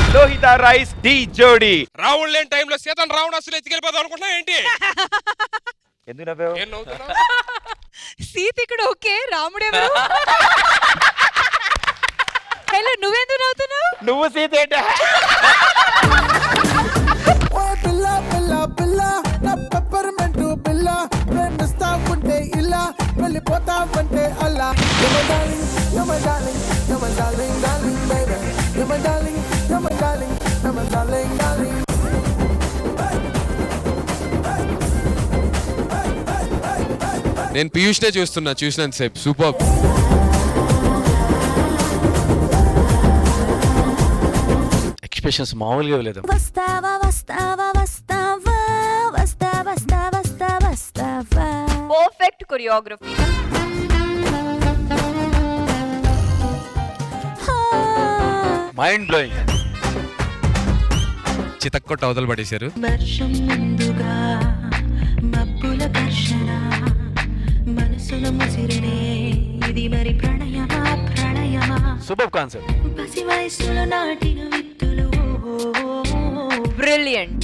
Lohitha rice D జోడి. రావుడు లేని టైంలో సీతన్ రావణాసులు ఎత్తుకెళ్ళిపోదాం అనుకుంటున్నా ఏంటి? ఎందుకు నవ్వావు? ఏం నవ్వుతున్నావు? సీత ఇక్కడ ఓకే, రాముడెవరు? హలో, నువ్వెందుకు నవ్వుతున్నావు? నువ్వు సీత ఏంటా? నేను పీయూష్ నే చూసినంత సేపు సూపర్. ఎక్స్ప్రెషన్స్ మామూలుగా లేదు. Perfect choreography. Mind blowing. చితక్కొట్ట అవతలు పడేశారు. Super concept. బ్రిలియంట్.